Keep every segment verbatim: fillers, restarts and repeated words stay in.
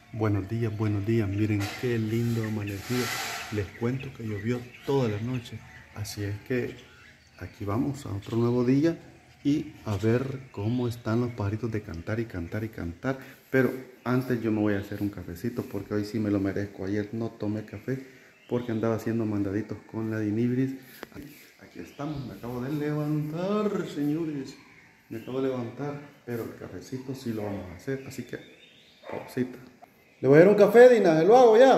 Buenos días, buenos días. Miren qué lindo amanecido. Les cuento que llovió toda la noche. Así es que aquí vamos a otro nuevo día y a ver cómo están los pajaritos de cantar y cantar y cantar. Pero antes yo me voy a hacer un cafecito porque hoy sí me lo merezco. Ayer no tomé café porque andaba haciendo mandaditos con la Dinibris. Aquí estamos, me acabo de levantar, señores. Me acabo de levantar, pero el cafecito sí lo vamos a hacer. Así que, pausita. Le voy a dar un café, Dina, ¿se lo hago ya?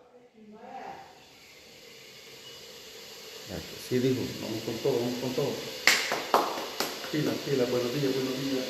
Ya que sí, dijo, vamos con todo, vamos con todo. Pila, pila, buenos días, buenos días.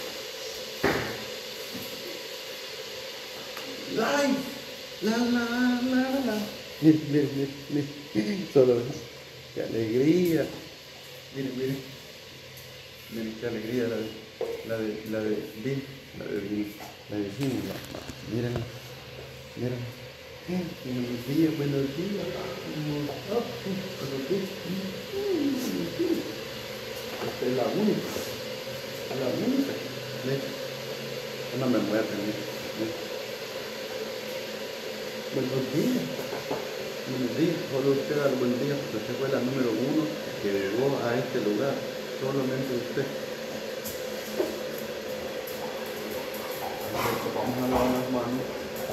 ¡Ay! La, la, la, la, la. Miren, miren, miren, miren. Solo ven. ¡Qué alegría! Miren, miren. Miren, qué alegría la de, la de, la de Vin, la de Vin, la de Vin. Miren, miren. Buenos días, buenos días. Buenos días. Esta es la única. Es la única. No me muerde. Buenos días. Buenos días. Solo usted da los buenos días porque usted fue la número uno que llegó a este lugar. Solamente usted. Vamos a lavar las manos.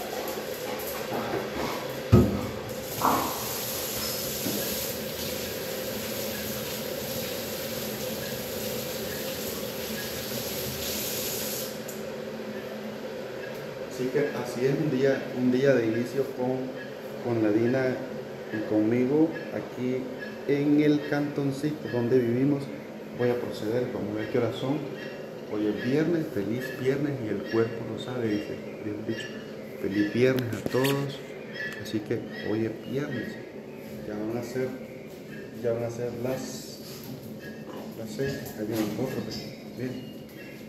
Así que así es un día, un día de inicio con, con la Dina y conmigo aquí en el cantoncito donde vivimos. Voy a proceder, vamos a ver qué horas son. Hoy es viernes, feliz viernes y el cuerpo lo sabe, dice el dicho. Feliz viernes a todos. Así que hoy es viernes. Ya van a ser, ya van a ser las, las seis. Ahí vienen otros, bien.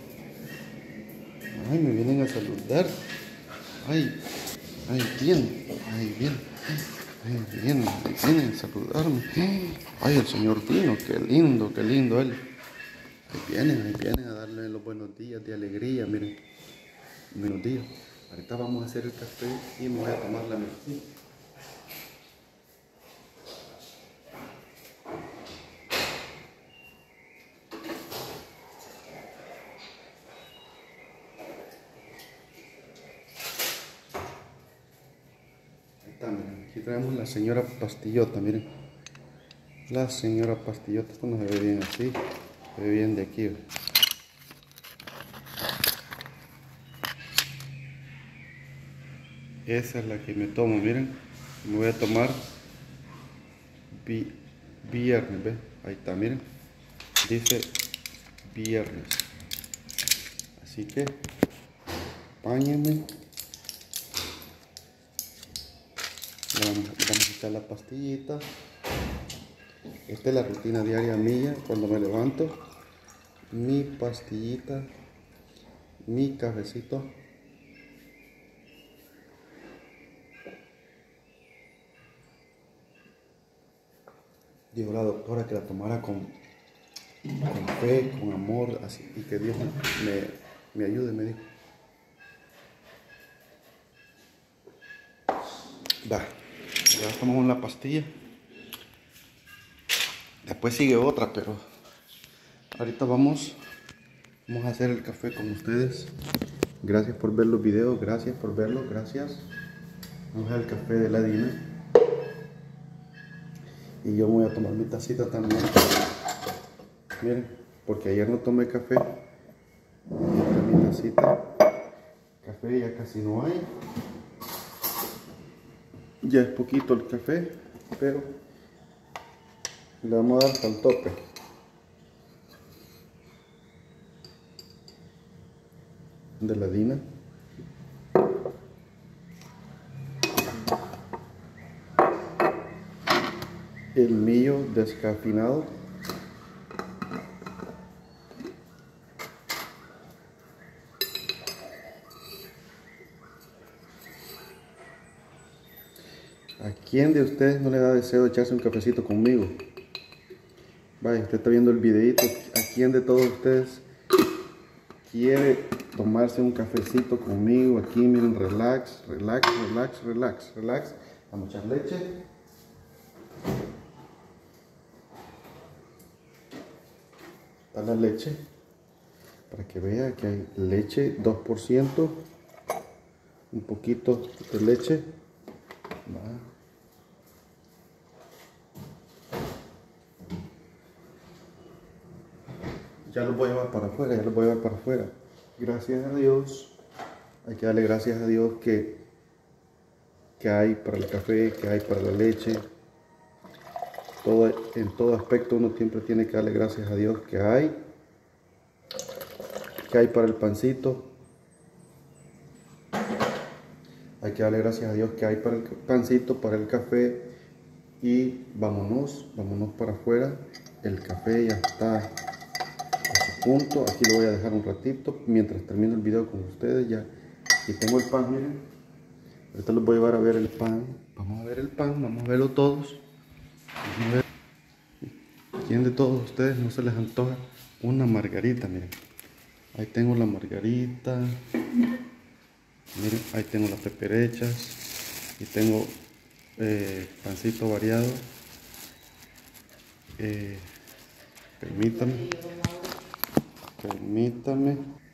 Ay, me vienen a saludar. Ay, ay, bien, ay, bien, ay, bien, ay, vienen a saludarme. Ay, el señor Dino, qué lindo, qué lindo él. Ahí vienen, ahí vienen a darle los buenos días de alegría, miren. Buenos días. Ahorita vamos a hacer el café y me voy a tomar la medicina. Miren, aquí traemos la señora Pastillota, miren. La señora Pastillota, esto no se ve bien así, se ve bien de aquí. Esa es la que me tomo, miren. Me voy a tomar vi, viernes, ¿ves? Ahí está, miren. Dice viernes. Así que, apáñenme. Vamos, vamos a echar la pastillita. Esta es la rutina diaria mía cuando me levanto. Mi pastillita, mi cafecito. Dijo la doctora que la tomara con, con fe, con amor, así, y que Dios me, me ayude, me dijo. Va, ya tomamos la pastilla. Después sigue otra, pero ahorita vamos, vamos a hacer el café con ustedes. Gracias por ver los videos, gracias por verlos, gracias. Vamos a hacer el café de la Dina. Y yo me voy a tomar mi tacita también. Miren, porque ayer no tomé café. Esta es mi tacita. Café ya casi no hay. Ya es poquito el café, pero le vamos a dar hasta el tope. De la Dina. El mío descafeinado. ¿A quién de ustedes no le da deseo de echarse un cafecito conmigo? Vaya, usted está viendo el videito. ¿A quién de todos ustedes quiere tomarse un cafecito conmigo aquí, miren, relax, relax, relax, relax, relax. Vamos a echar leche. Está la leche, para que vea que hay leche dos por ciento, un poquito de leche. Va. Ya lo voy a llevar para afuera, ya lo voy a llevar para afuera. Gracias a Dios, hay que darle gracias a Dios que, que hay para el café, que hay para la leche. Todo, en todo aspecto uno siempre tiene que darle gracias a Dios que hay, que hay para el pancito. Hay que darle gracias a Dios que hay para el pancito, para el café. Y vámonos, vámonos para afuera. El café ya está a su punto. Aquí lo voy a dejar un ratito mientras termino el video con ustedes. Ya aquí tengo el pan, miren. Ahorita los voy a llevar a ver el pan. Vamos a ver el pan, vamos a verlo todos. Vamos a ver. ¿Quién de todos ustedes no se les antoja una margarita? Miren, ahí tengo la margarita. Miren, ahí tengo las peperechas. Y tengo eh, pancito variado. Eh, permítame. Permítame.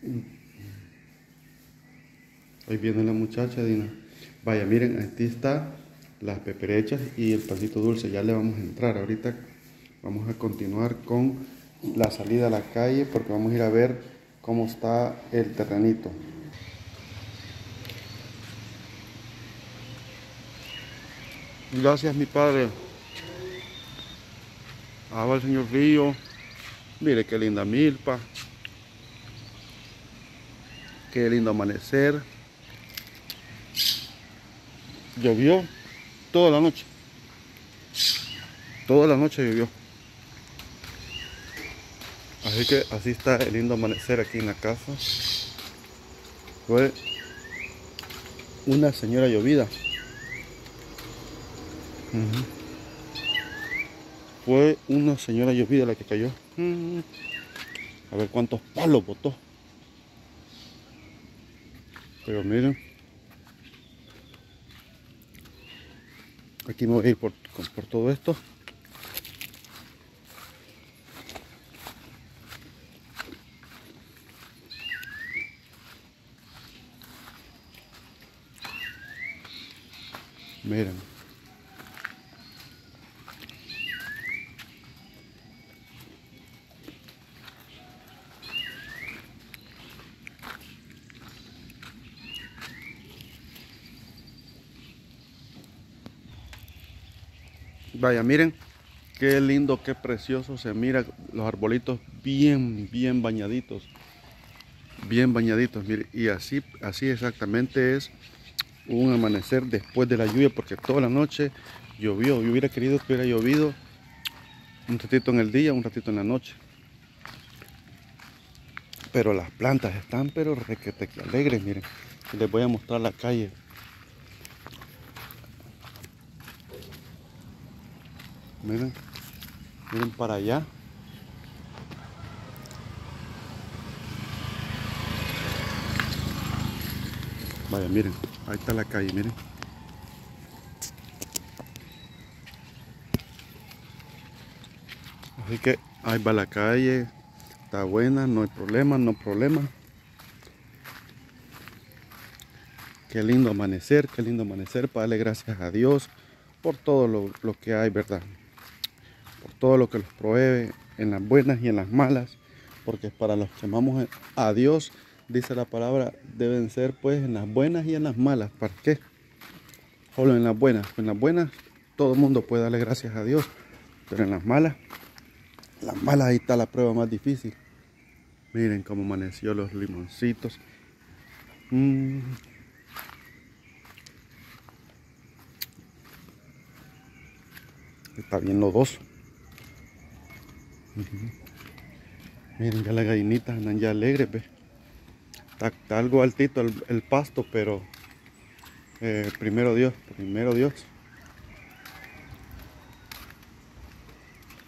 Hoy viene la muchacha Dina. Vaya, miren, aquí está las peperechas y el pancito dulce. Ya le vamos a entrar. Ahorita vamos a continuar con la salida a la calle porque vamos a ir a ver cómo está el terrenito. Gracias, mi padre. Ah, va el señor Río. Mire qué linda milpa. Qué lindo amanecer. Llovió toda la noche. Toda la noche llovió. Así que así está el lindo amanecer aquí en la casa. Fue una señora llovida. Uh-huh. Fue una señora llovida la que cayó. Uh-huh. A ver cuántos palos botó. Pero miren. Aquí me voy a ir por, por todo esto. Miren. Vaya, miren qué lindo, qué precioso se mira los arbolitos bien, bien bañaditos. Bien bañaditos, miren. Y así, así exactamente es un amanecer después de la lluvia, porque toda la noche llovió. Yo hubiera querido que hubiera llovido un ratito en el día, un ratito en la noche. Pero las plantas están, pero requete que alegres, miren. Y les voy a mostrar la calle. Miren, miren para allá. Vaya, miren, ahí está la calle, miren. Así que ahí va la calle, está buena, no hay problema, no hay problema. Qué lindo amanecer, qué lindo amanecer, para darle gracias a Dios por todo lo, lo que hay, ¿verdad? Por todo lo que los provee en las buenas y en las malas, porque para los que amamos a Dios, dice la palabra, deben ser pues en las buenas y en las malas. ¿Para qué? Solo en las buenas. En las buenas todo el mundo puede darle gracias a Dios, pero en las malas, las malas ahí está la prueba más difícil. Miren cómo amaneció los limoncitos. Mm. Está bien lodoso. Uh-huh. Miren, ya las gallinitas andan ya alegres, ¿ve? Está, está algo altito el, el pasto, pero eh, primero Dios, primero Dios.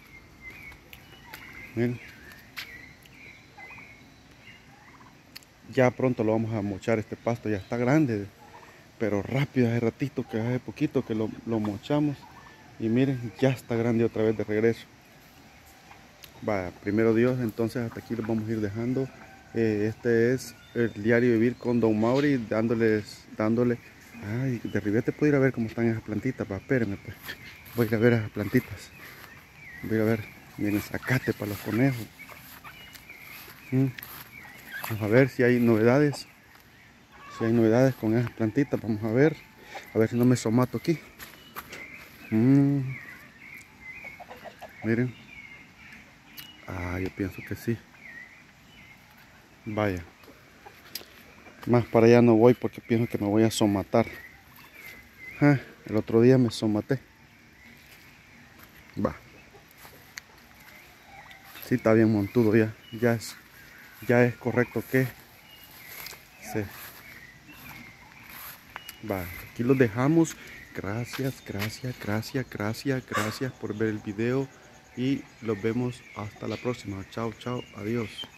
Miren. ya pronto lo vamos a mochar. Este pasto ya está grande, pero rápido, hace ratito, que hace poquito que lo, lo mochamos. Y miren, ya está grande otra vez de regreso. Va, primero Dios, entonces hasta aquí los vamos a ir dejando. Eh, este es el diario vivir con Don Mauri, dándoles, dándole. Ay, de ribete puedo ir a ver cómo están esas plantitas. Va, espérenme, pues. Voy a ir a ver esas plantitas. Voy a ver, miren, zacate para los conejos. Mm. Vamos a ver si hay novedades. Si hay novedades con esas plantitas, vamos a ver. A ver si no me somato aquí. Mm. Miren. Ah, yo pienso que sí. Vaya. Más para allá no voy porque pienso que me voy a somatar. Ah, el otro día me somaté. Va. Sí, está bien montudo ya. Ya es, ya es correcto que se... Va, aquí los dejamos. Gracias, gracias, gracias, gracias, gracias por ver el video. Y los vemos hasta la próxima. Chao, chao, adiós.